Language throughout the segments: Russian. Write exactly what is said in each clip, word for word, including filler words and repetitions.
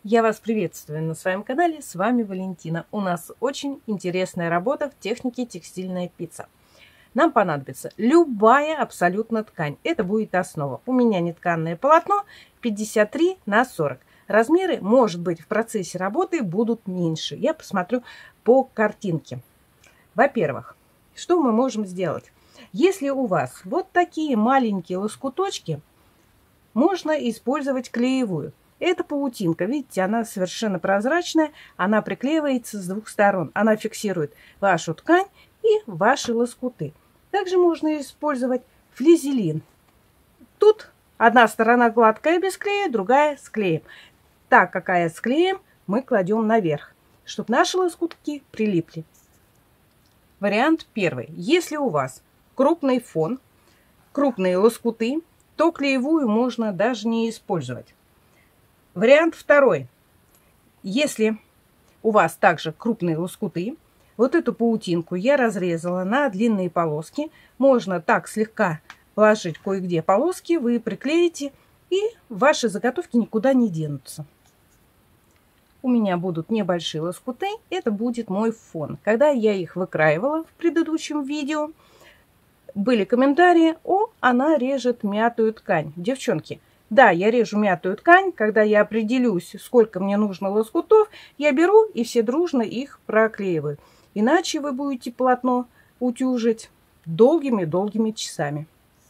Я вас приветствую на своем канале, с вами Валентина. У нас очень интересная работа в технике текстильная пицца. Нам понадобится любая абсолютно ткань. Это будет основа. У меня нетканное полотно пятьдесят три на сорок. Размеры, может быть, в процессе работы будут меньше. Я посмотрю по картинке. Во-первых, что мы можем сделать? Если у вас вот такие маленькие лоскуточки, можно использовать клеевую. Это паутинка, видите, она совершенно прозрачная, она приклеивается с двух сторон. Она фиксирует вашу ткань и ваши лоскуты. Также можно использовать флизелин. Тут одна сторона гладкая без клея, другая с клеем. Та, какая с клеем, мы кладем наверх, чтобы наши лоскутки прилипли. Вариант первый. Если у вас крупный фон, крупные лоскуты, то клеевую можно даже не использовать. Вариант второй. Если у вас также крупные лоскуты, вот эту паутинку я разрезала на длинные полоски. Можно так слегка положить кое-где полоски, вы приклеите, и ваши заготовки никуда не денутся. У меня будут небольшие лоскуты, это будет мой фон. Когда я их выкраивала в предыдущем видео, были комментарии: о, она режет мятую ткань. Девчонки, да, я режу мятую ткань. Когда я определюсь, сколько мне нужно лоскутов, я беру и все дружно их проклеиваю. Иначе вы будете полотно утюжить долгими-долгими часами.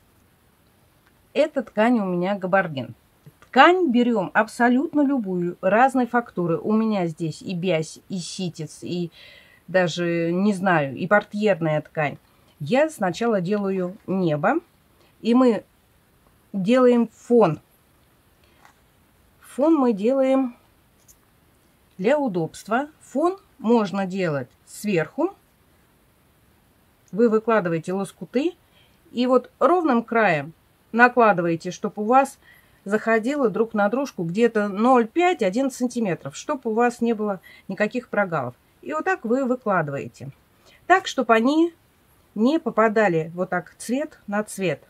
Эта ткань у меня габардин. Ткань берем абсолютно любую, разной фактуры. У меня здесь и бязь, и ситец, и даже, не знаю, и портьерная ткань. Я сначала делаю небо, и мы делаем фон. Фон мы делаем для удобства. Фон можно делать сверху. Вы выкладываете лоскуты и вот ровным краем накладываете, чтобы у вас заходило друг на дружку где-то ноль пять — один сантиметр, чтобы у вас не было никаких прогалов. И вот так вы выкладываете. Так, чтобы они не попадали вот так цвет на цвет.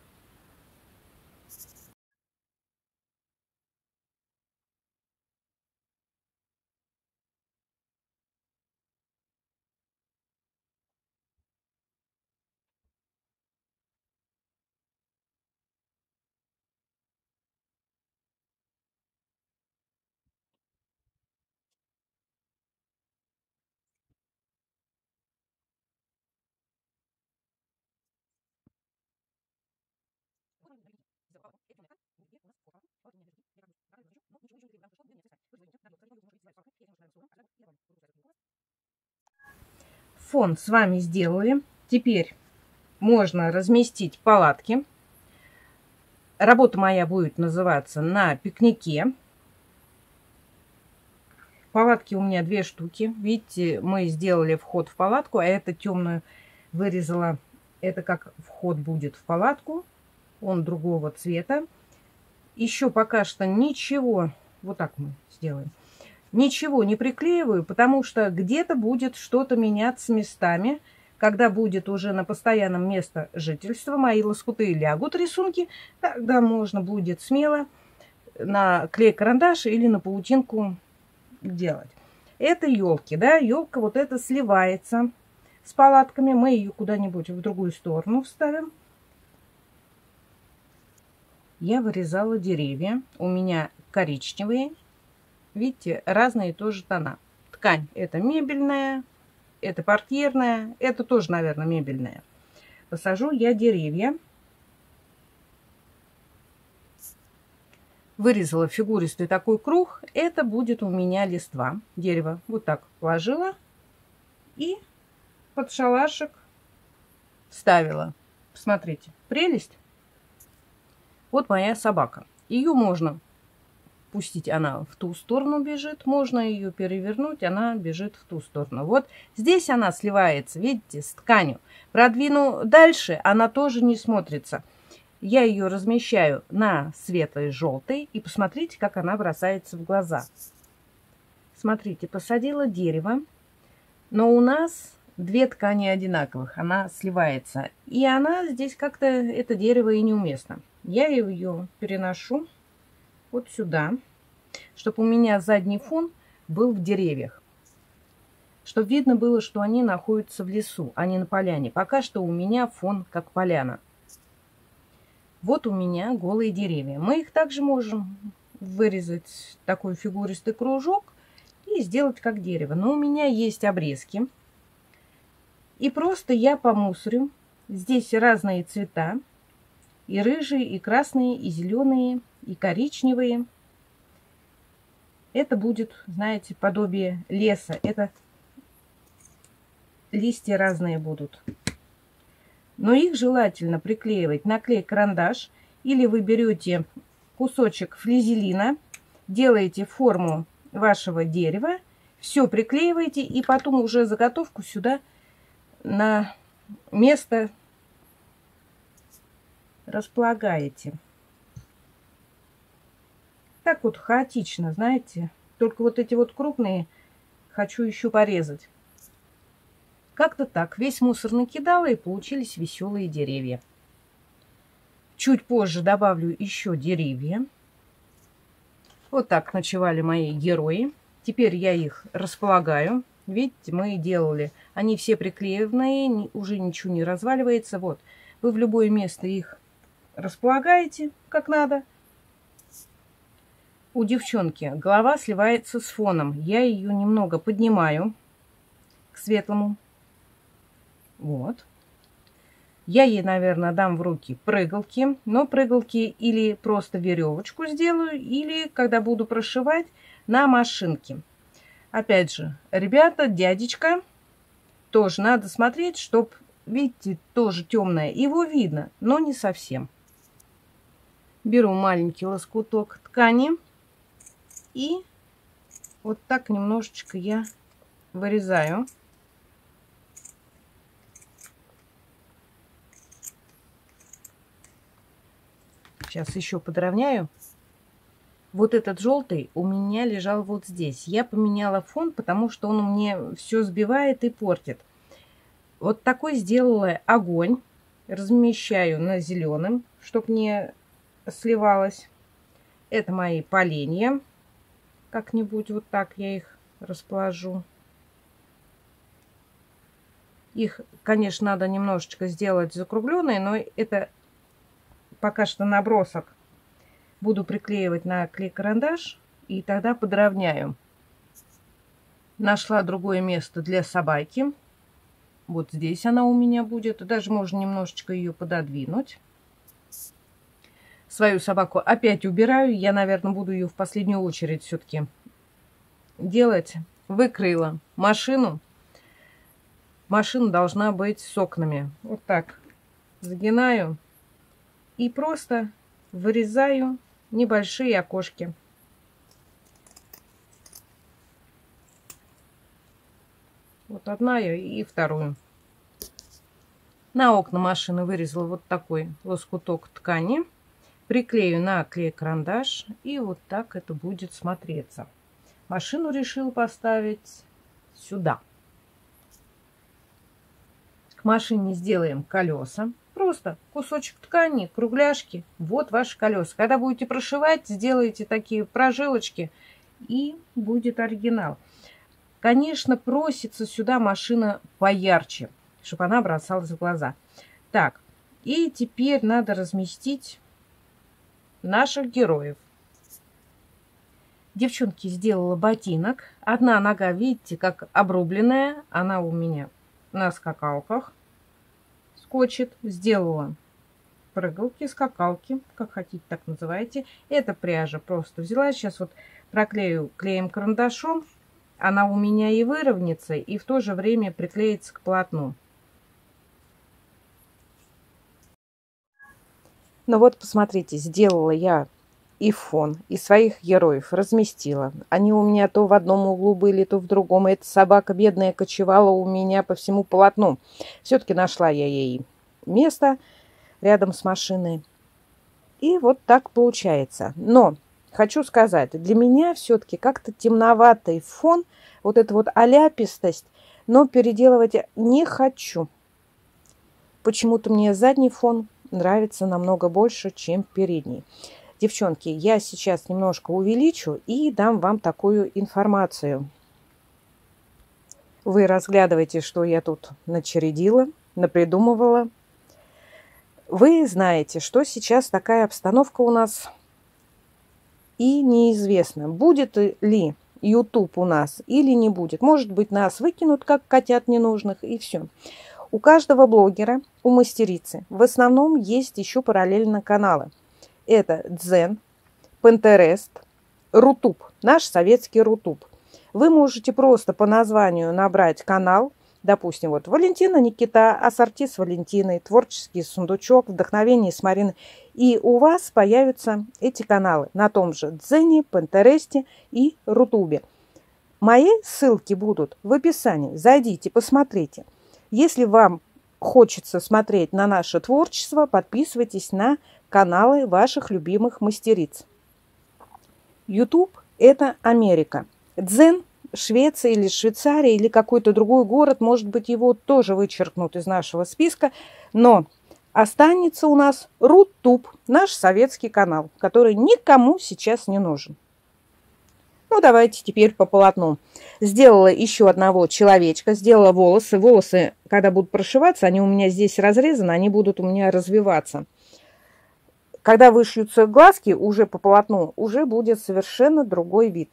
Фон с вами сделали. Теперь можно разместить палатки. Работа моя будет называться «На пикнике». Палатки у меня две штуки. Видите, мы сделали вход в палатку, а это темную вырезала. Это как вход будет в палатку. Он другого цвета. Еще пока что ничего. Вот так мы сделаем. Ничего не приклеиваю, потому что где-то будет что-то меняться местами. Когда будет уже на постоянном место жительства, мои лоскуты лягут, рисунки, тогда можно будет смело на клей-карандаш или на паутинку делать. Это елки, да, елка вот эта сливается с палатками. Мы ее куда-нибудь в другую сторону вставим. Я вырезала деревья. У меня коричневые. Видите, разные тоже тона. Ткань это мебельная, это портьерная, это тоже, наверное, мебельная. Посажу я деревья. Вырезала фигуристый такой круг. Это будет у меня листва дерева. Вот так положила и под шалашик вставила. Посмотрите, прелесть. Вот моя собака. Ее можно пустить, она в ту сторону бежит. Можно ее перевернуть, она бежит в ту сторону. Вот здесь она сливается, видите, с тканью. Продвину дальше, она тоже не смотрится. Я ее размещаю на светлой желтой. И посмотрите, как она бросается в глаза. Смотрите, посадила дерево. Но у нас две ткани одинаковых. Она сливается. И она здесь как-то, это дерево и неуместно. Я ее переношу вот сюда. чтобы у меня задний фон был в деревьях. Чтобы видно было, что они находятся в лесу, а не на поляне. Пока что у меня фон как поляна. Вот у меня голые деревья. Мы их также можем вырезать такой фигуристый кружок и сделать как дерево. Но у меня есть обрезки. И просто я помусорю. Здесь разные цвета. И рыжие, и красные, и зеленые, и коричневые. Это будет, знаете, подобие леса. Это листья разные будут. Но их желательно приклеивать на клей-карандаш. Или вы берете кусочек флизелина, делаете форму вашего дерева, все приклеиваете и потом уже заготовку сюда на место располагаете. Так вот хаотично, знаете. Только вот эти вот крупные хочу еще порезать. Как-то так. Весь мусор накидала и получились веселые деревья. Чуть позже добавлю еще деревья. Вот так ночевали мои герои. Теперь я их располагаю. Видите, мы делали. Они все приклеенные, уже ничего не разваливается. Вот. Вы в любое место их располагаете, как надо. У девчонки голова сливается с фоном. Я ее немного поднимаю к светлому. Вот. Я ей, наверное, дам в руки прыгалки. Но прыгалки или просто веревочку сделаю, или, когда буду прошивать, на машинке. Опять же, ребята, дядечка, тоже надо смотреть, чтобы, видите, тоже темное. Его видно, но не совсем. Беру маленький лоскуток ткани. И вот так немножечко я вырезаю. Сейчас еще подровняю. Вот этот желтый у меня лежал вот здесь. Я поменяла фон, потому что он мне все сбивает и портит. Вот такой сделала огонь. Размещаю на зеленом, чтобы не сливалось. Это мои поленья. Как-нибудь вот так я их расположу. Их, конечно, надо немножечко сделать закругленные, но это пока что набросок. Буду приклеивать на клей-карандаш и тогда подровняю. Нашла другое место для собаки. Вот здесь она у меня будет. Даже можно немножечко ее пододвинуть. Свою собаку опять убираю. Я, наверное, буду ее в последнюю очередь все-таки делать. Выкроила машину. Машина должна быть с окнами. Вот так загинаю. И просто вырезаю небольшие окошки. Вот одна и вторую. На окна машины вырезала вот такой лоскуток ткани. Приклею на клей-карандаш. И вот так это будет смотреться. Машину решила поставить сюда. К машине сделаем колеса. Просто кусочек ткани, кругляшки. Вот ваши колеса. Когда будете прошивать, сделайте такие прожилочки. И будет оригинал. Конечно, просится сюда машина поярче, чтобы она бросалась в глаза. Так, и теперь надо разместить наших героев. Девчонке сделала ботинок. Одна нога, видите, как обрубленная. Она у меня на скакалках скочит. Сделала прыгалки, скакалки, как хотите, так называйте. Это пряжа просто взяла. Сейчас вот проклею клеем-карандашом. Она у меня и выровняется, и в то же время приклеится к полотну. Ну вот, посмотрите, сделала я и фон, и своих героев разместила. Они у меня то в одном углу были, то в другом. Эта собака бедная кочевала у меня по всему полотну. Все-таки нашла я ей место рядом с машиной. И вот так получается. Но хочу сказать, для меня все-таки как-то темноватый фон, вот эта вот оляпистость, но переделывать не хочу. Почему-то мне задний фон нравится намного больше, чем передний. Девчонки, я сейчас немножко увеличу и дам вам такую информацию. Вы разглядываете, что я тут начередила, напридумывала. Вы знаете, что сейчас такая обстановка у нас, и неизвестно, будет ли YouTube у нас или не будет. Может быть, нас выкинут, как котят ненужных, и все. У каждого блогера, у мастерицы, в основном есть еще параллельно каналы. Это Дзен, Pinterest, Рутуб, наш советский Рутуб. Вы можете просто по названию набрать канал, допустим, вот Валентина Никита, ассорти с Валентиной, творческий сундучок, вдохновение с Мариной. И у вас появятся эти каналы на том же Дзене, Пинтересте и Рутубе. Мои ссылки будут в описании. Зайдите, посмотрите. Если вам хочется смотреть на наше творчество, подписывайтесь на каналы ваших любимых мастериц. YouTube – это Америка. Дзен – Швеция или Швейцария или какой-то другой город. Может быть, его тоже вычеркнут из нашего списка. Но останется у нас Рутуб, наш советский канал, который никому сейчас не нужен. Ну, давайте теперь по полотну. Сделала еще одного человечка, сделала волосы. Волосы, когда будут прошиваться, они у меня здесь разрезаны, они будут у меня развиваться. Когда вышьются глазки уже по полотну, уже будет совершенно другой вид.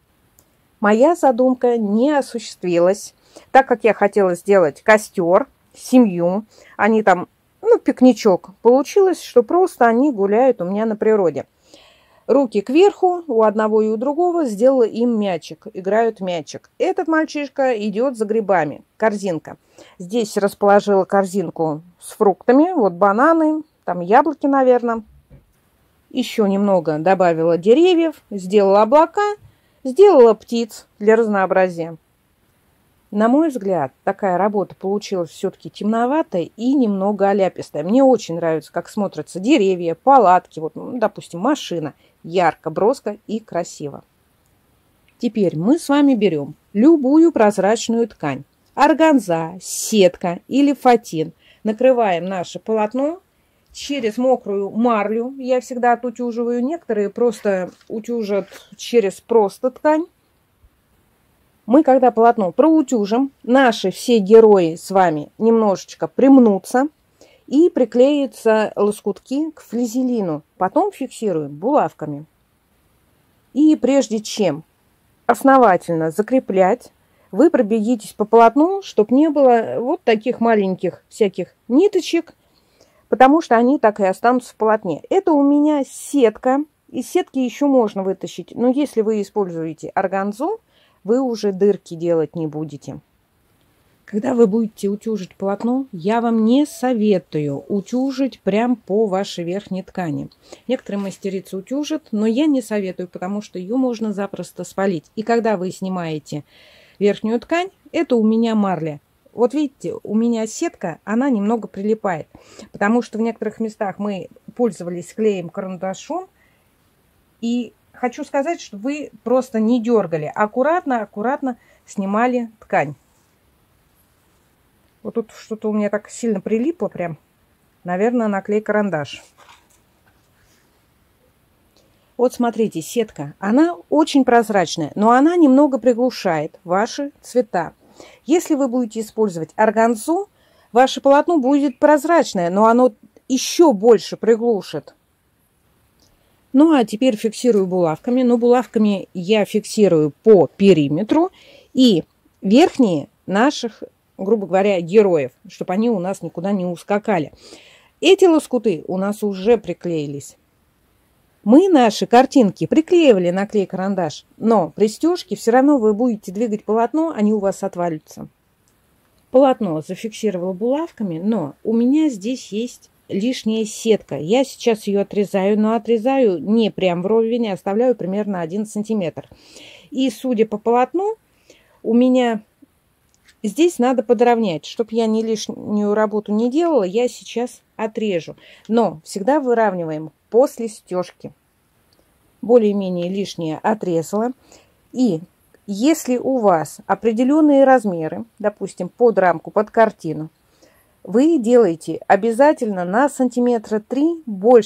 Моя задумка не осуществилась, так как я хотела сделать костер, семью, они там, ну, пикничок. Получилось, что просто они гуляют у меня на природе. Руки кверху, у одного и у другого сделала им мячик, играют мячик. Этот мальчишка идет за грибами, корзинка. Здесь расположила корзинку с фруктами, вот бананы, там яблоки, наверное. Еще немного добавила деревьев, сделала облака, сделала птиц для разнообразия. На мой взгляд, такая работа получилась все-таки темноватая и немного оляпистая. Мне очень нравится, как смотрятся деревья, палатки, вот, ну, допустим, машина. Ярко, броско и красиво. Теперь мы с вами берем любую прозрачную ткань. Органза, сетка или фатин. Накрываем наше полотно через мокрую марлю. Я всегда отутюживаю. Некоторые просто утюжат через просто ткань. Мы, когда полотно проутюжим, наши все герои с вами немножечко примнутся и приклеятся лоскутки к флизелину. Потом фиксируем булавками. И прежде чем основательно закреплять, вы пробегитесь по полотну, чтобы не было вот таких маленьких всяких ниточек, потому что они так и останутся в полотне. Это у меня сетка. Из сетки еще можно вытащить, но если вы используете органзу, вы уже дырки делать не будете. Когда вы будете утюжить полотно, я вам не советую утюжить прям по вашей верхней ткани. Некоторые мастерицы утюжат, но я не советую, потому что ее можно запросто спалить. И когда вы снимаете верхнюю ткань, это у меня марля. Вот видите, у меня сетка, она немного прилипает, потому что в некоторых местах мы пользовались клеем-карандашом, и хочу сказать, что вы просто не дергали, аккуратно, аккуратно снимали ткань. Вот тут что-то у меня так сильно прилипло прям. Наверное, на клей-карандаш. Вот смотрите, сетка. Она очень прозрачная, но она немного приглушает ваши цвета. Если вы будете использовать органзу, ваше полотно будет прозрачное, но оно еще больше приглушит. Ну, а теперь фиксирую булавками. Но булавками я фиксирую по периметру и верхние наших, грубо говоря, героев, чтобы они у нас никуда не ускакали. Эти лоскуты у нас уже приклеились. Мы наши картинки приклеивали на клей-карандаш, но при стежке все равно вы будете двигать полотно, они у вас отвалятся. Полотно зафиксировала булавками, но у меня здесь есть лишняя сетка. Я сейчас ее отрезаю, но отрезаю не прям вровень, а оставляю примерно один сантиметр. И судя по полотну, у меня здесь надо подровнять. Чтобы я не лишнюю работу не делала, я сейчас отрежу. Но всегда выравниваем после стежки. Более-менее лишнее отрезала. И если у вас определенные размеры, допустим, под рамку, под картину, вы делаете обязательно на сантиметра три больше.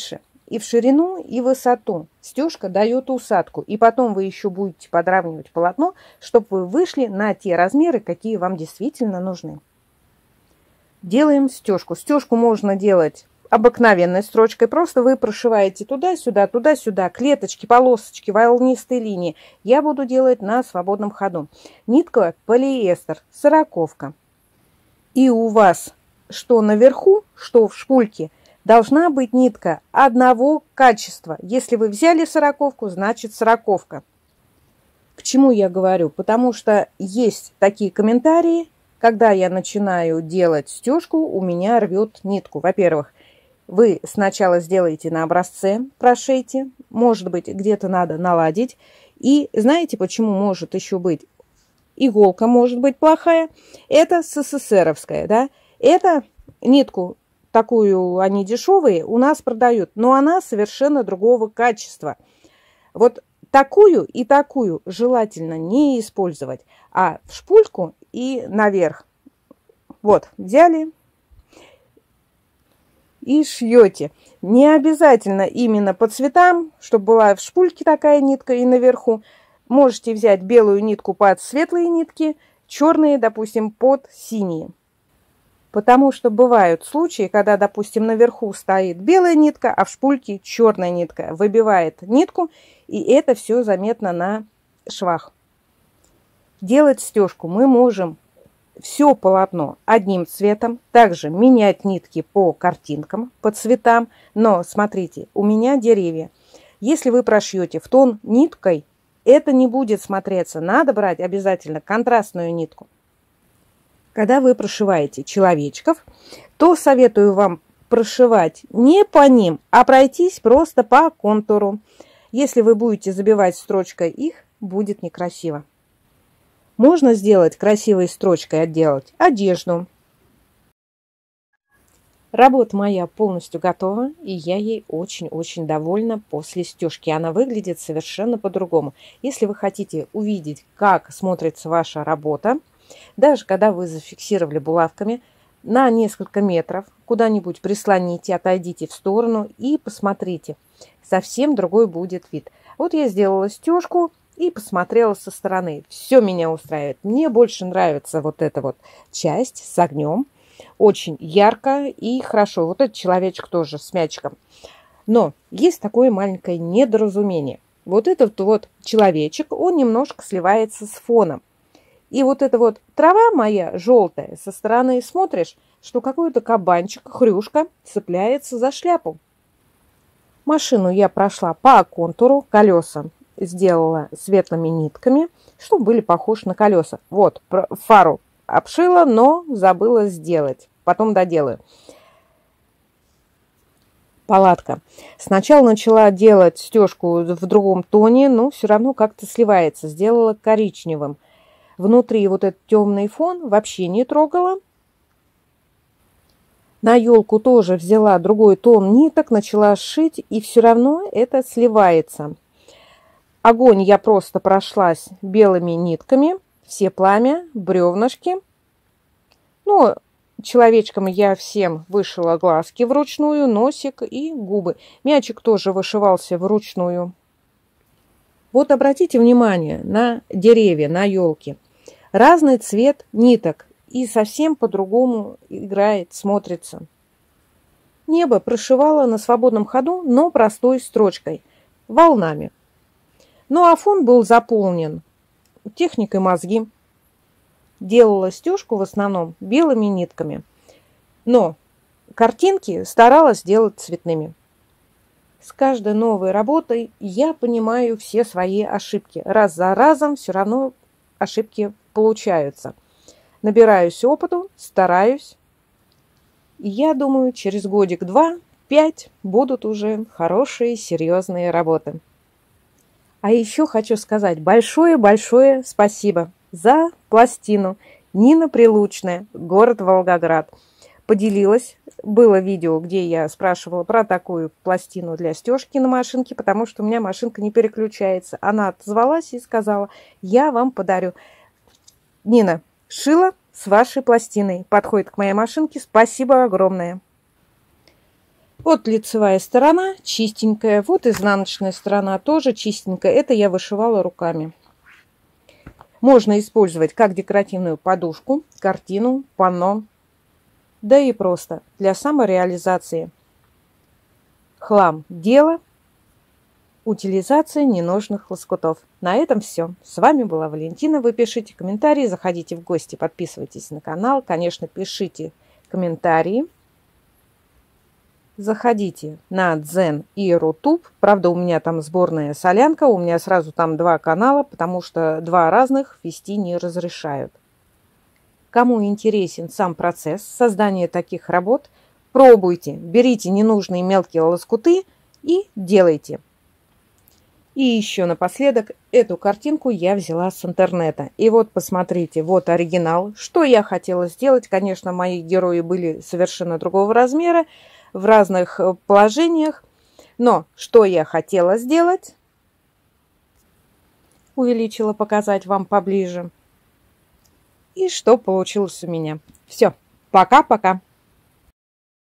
и в ширину, и в высоту. Стежка дает усадку. И потом вы еще будете подравнивать полотно, чтобы вы вышли на те размеры, какие вам действительно нужны. Делаем стежку. Стежку можно делать обыкновенной строчкой. Просто вы прошиваете туда-сюда, туда-сюда, клеточки, полосочки, волнистые линии. Я буду делать на свободном ходу. Нитка полиэстер, сороковка. И у вас что наверху, что в шпульке, должна быть нитка одного качества. Если вы взяли сороковку, значит сороковка. К чему я говорю? Потому что есть такие комментарии, когда я начинаю делать стежку, у меня рвет нитку. Во-первых, вы сначала сделаете на образце, прошейте, может быть, где-то надо наладить. И знаете, почему может еще быть? Иголка может быть плохая. Это СССРовская, да? Это нитку такую, они дешевые, у нас продают, но она совершенно другого качества. Вот такую и такую желательно не использовать, а в шпульку и наверх. Вот, взяли и шьете. Не обязательно именно по цветам, чтобы была в шпульке такая нитка и наверху. Можете взять белую нитку под светлые нитки, черные, допустим, под синие. Потому что бывают случаи, когда, допустим, наверху стоит белая нитка, а в шпульке черная нитка. Выбивает нитку, и это все заметно на швах. Делать стежку мы можем все полотно одним цветом. Также менять нитки по картинкам, по цветам. Но смотрите, у меня деревья. Если вы прошьете в тон ниткой, это не будет смотреться. Надо брать обязательно контрастную нитку. Когда вы прошиваете человечков, то советую вам прошивать не по ним, а пройтись просто по контуру. Если вы будете забивать строчкой их, будет некрасиво. Можно сделать красивой строчкой, отделать одежду. Работа моя полностью готова, и я ей очень-очень довольна после стежки. Она выглядит совершенно по-другому. Если вы хотите увидеть, как смотрится ваша работа, даже когда вы зафиксировали булавками, на несколько метров куда-нибудь прислоните, отойдите в сторону и посмотрите. Совсем другой будет вид. Вот я сделала стежку и посмотрела со стороны. Все меня устраивает. Мне больше нравится вот эта вот часть с огнем. Очень ярко и хорошо. Вот этот человечек тоже с мячиком. Но есть такое маленькое недоразумение. Вот этот вот человечек, он немножко сливается с фоном. И вот эта вот трава моя желтая, со стороны смотришь, что какой-то кабанчик, хрюшка цепляется за шляпу. Машину я прошла по контуру, колеса сделала светлыми нитками, чтобы были похожи на колеса. Вот, фару обшила, но забыла сделать. Потом доделаю. Палатка. Сначала начала делать стежку в другом тоне, но все равно как-то сливается. Сделала коричневым. Внутри вот этот темный фон вообще не трогала. На елку тоже взяла другой тон ниток, начала шить, и все равно это сливается. Огонь я просто прошлась белыми нитками, все пламя, бревнышки. Ну, человечкам я всем вышила глазки вручную, носик и губы. Мячик тоже вышивался вручную. Вот обратите внимание на деревья, на елки. Разный цвет ниток и совсем по-другому играет, смотрится. Небо прошивала на свободном ходу, но простой строчкой, волнами. Ну а фон был заполнен техникой мозги. Делала стежку в основном белыми нитками, но картинки старалась делать цветными. С каждой новой работой я понимаю все свои ошибки. Раз за разом все равно ошибки получаются. Набираюсь опыту, стараюсь. И я думаю, через годик, два, пять будут уже хорошие, серьезные работы. А еще хочу сказать большое-большое спасибо за пластину. Нина Прилучная, город Волгоград. Поделилась. Было видео, где я спрашивала про такую пластину для стежки на машинке, потому что у меня машинка не переключается. Она отозвалась и сказала: я вам подарю. Нина, шила с вашей пластиной. Подходит к моей машинке. Спасибо огромное. Вот лицевая сторона чистенькая, вот изнаночная сторона тоже чистенькая. Это я вышивала руками. Можно использовать как декоративную подушку, картину, панно, да и просто для самореализации. Хлам – дело, утилизация ненужных лоскутов. На этом все. С вами была Валентина. Вы пишите комментарии, заходите в гости, подписывайтесь на канал. Конечно, пишите комментарии. Заходите на Дзен и Рутуб. Правда, у меня там сборная солянка. У меня сразу там два канала, потому что два разных вести не разрешают. Кому интересен сам процесс создания таких работ, пробуйте, берите ненужные мелкие лоскуты и делайте. И еще напоследок, эту картинку я взяла с интернета. И вот посмотрите, вот оригинал. Что я хотела сделать? Конечно, мои герои были совершенно другого размера, в разных положениях. Но что я хотела сделать? Увеличила, показать вам поближе. И что получилось у меня. Все, пока-пока.